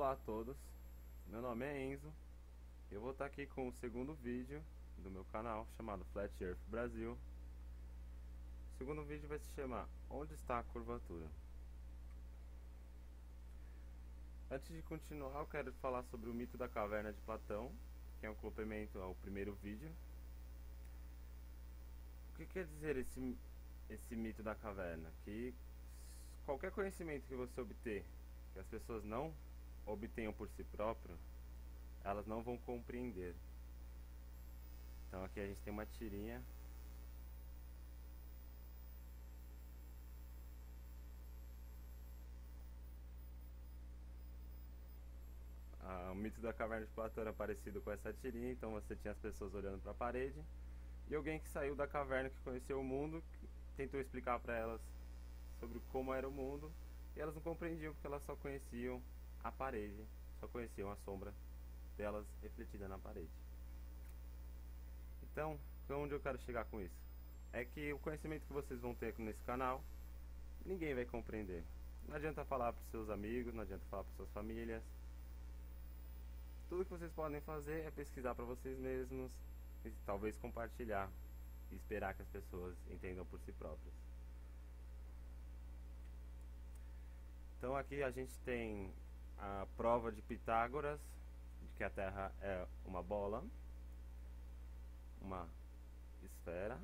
Olá a todos, meu nome é Enzo. Eu vou estar aqui com o segundo vídeo do meu canal chamado Flat Earth Brasil. O segundo vídeo vai se chamar Onde está a curvatura? Antes de continuar, eu quero falar sobre o mito da caverna de Platão, que é um complemento ao primeiro vídeo. O que quer dizer esse mito da caverna? Que qualquer conhecimento que você obter, que as pessoas não obtenham por si próprio, elas não vão compreender. Então aqui a gente tem uma tirinha. O mito da caverna de Platão era parecido com essa tirinha. Então você tinha as pessoas olhando para a parede e alguém que saiu da caverna, que conheceu o mundo, tentou explicar para elas sobre como era o mundo, e elas não compreendiam porque elas só conheciam a parede, só conheciam a sombra delas refletida na parede. Então, onde eu quero chegar com isso? É que o conhecimento que vocês vão ter aqui nesse canal, ninguém vai compreender. Não adianta falar para os seus amigos, não adianta falar para suas famílias. Tudo que vocês podem fazer é pesquisar para vocês mesmos e talvez compartilhar e esperar que as pessoas entendam por si próprias. Então aqui a gente tem a prova de Pitágoras de que a Terra é uma bola, uma esfera.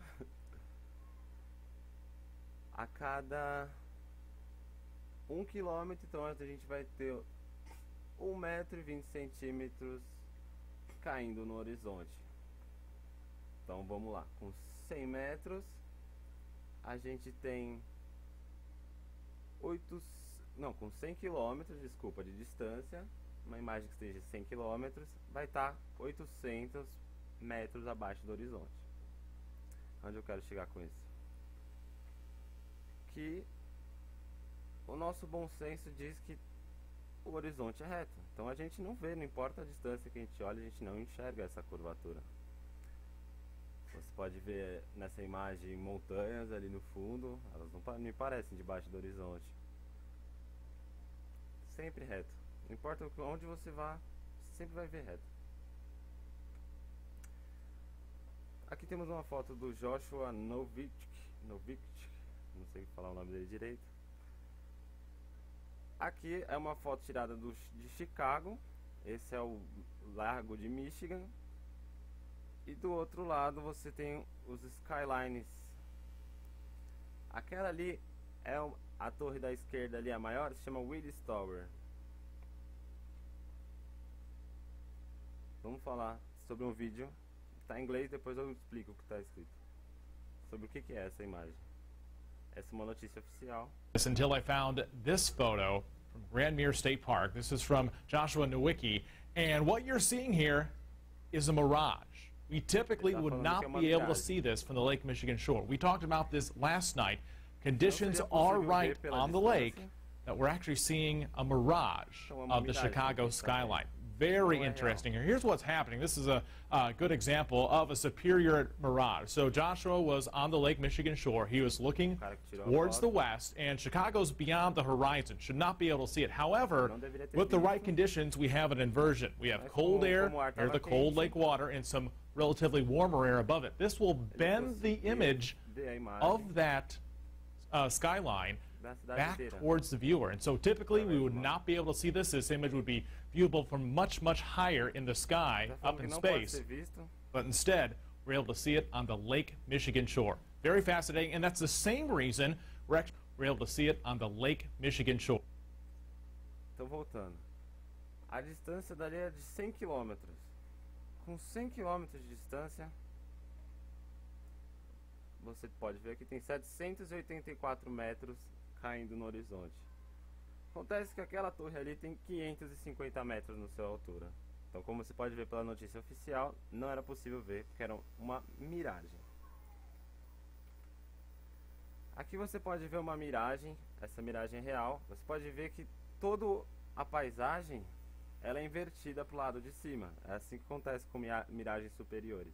A cada 1 quilômetro, então a gente vai ter 1,20 m caindo no horizonte. Então vamos lá, com 100 metros a gente tem com 100 km, desculpa, de distância, uma imagem que esteja 100 km vai estar 800 metros abaixo do horizonte. Onde eu quero chegar com isso? Que o nosso bom senso diz que o horizonte é reto. Então a gente não vê, não importa a distância que a gente olha, a gente não enxerga essa curvatura. Você pode ver nessa imagem montanhas ali no fundo, elas não me parecem debaixo do horizonte. Sempre reto. Não importa onde você vá, sempre vai ver reto. Aqui temos uma foto do Joshua Novich, não sei falar o nome dele direito. Aqui é uma foto tirada de Chicago. Esse é o Lago de Michigan. E do outro lado você tem os skylines. Aquela ali é a torre da esquerda ali, a maior, se chama Willis Tower. Vamos falar sobre um vídeo, está em inglês, depois eu explico o que está escrito. Sobre o que é essa imagem. Essa é uma notícia oficial. Until I found this photo from Grandmere State Park. This is from Joshua Nowicki, and what you're seeing here is a mirage. We typically would not be able to see this from the Lake Michigan shore. We talked about this last night. Conditions are right on the lake that we're actually seeing a mirage of the Chicago skyline. Very interesting here. Here's what's happening. This is a good example of a superior mirage. So Joshua was on the Lake Michigan shore. He was looking towards the west, and Chicago's beyond the horizon. Should not be able to see it. However, with the right conditions, we have an inversion. We have cold air, or the cold lake water, and some relatively warmer air above it. This will bend the image of that skyline back towards the viewer. And so typically we would not be able to see this. This image would be viewable from much, much higher in the sky, up in space. But instead, we're able to see it on the Lake Michigan shore. Very fascinating, and that's the same reason we're able to see it on the Lake Michigan shore. Então voltando. A distância dali é de 100 km. Com 100 km de distância, você pode ver que tem 784 metros caindo no horizonte. Acontece que aquela torre ali tem 550 metros na sua altura. Então, como você pode ver pela notícia oficial, não era possível ver, porque era uma miragem. Aqui você pode ver uma miragem, essa miragem é real. Você pode ver que toda a paisagem ela é invertida para o lado de cima. É assim que acontece com miragens superiores.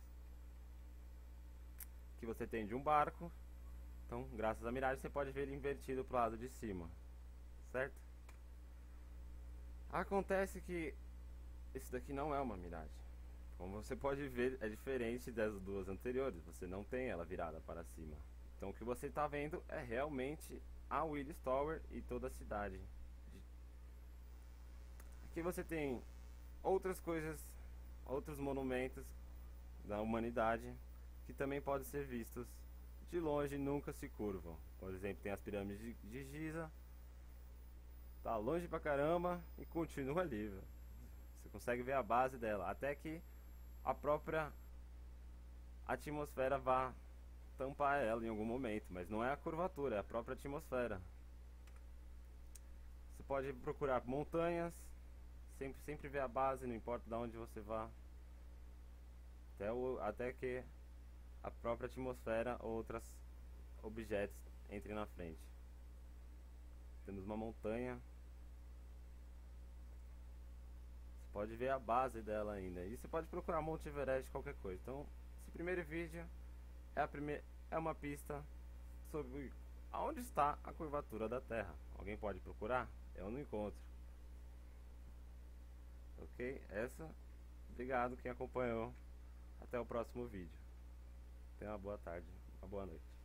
Que você tem de um barco. Então, graças à miragem, você pode ver ele invertido para o lado de cima. Certo? Acontece que esse daqui não é uma miragem. Como você pode ver, é diferente das duas anteriores. Você não tem ela virada para cima. Então o que você está vendo é realmente a Willis Tower e toda a cidade. Aqui você tem outras coisas, outros monumentos da humanidade que também podem ser vistos de longe e nunca se curvam. Por exemplo, tem as pirâmides de Giza. Tá longe pra caramba e continua ali, velho. Você consegue ver a base dela, até que a própria atmosfera vá tampar ela em algum momento, mas não é a curvatura, é a própria atmosfera. Você pode procurar montanhas, sempre ver a base, não importa de onde você vá, até que a própria atmosfera ou outros objetos entrem na frente. Temos uma montanha. Você pode ver a base dela ainda. E você pode procurar Monte Everest, qualquer coisa. Então, esse primeiro vídeo é uma pista sobre aonde está a curvatura da Terra. Alguém pode procurar? Eu não encontro. Ok? Obrigado quem acompanhou. Até o próximo vídeo. Tenha uma boa tarde, uma boa noite.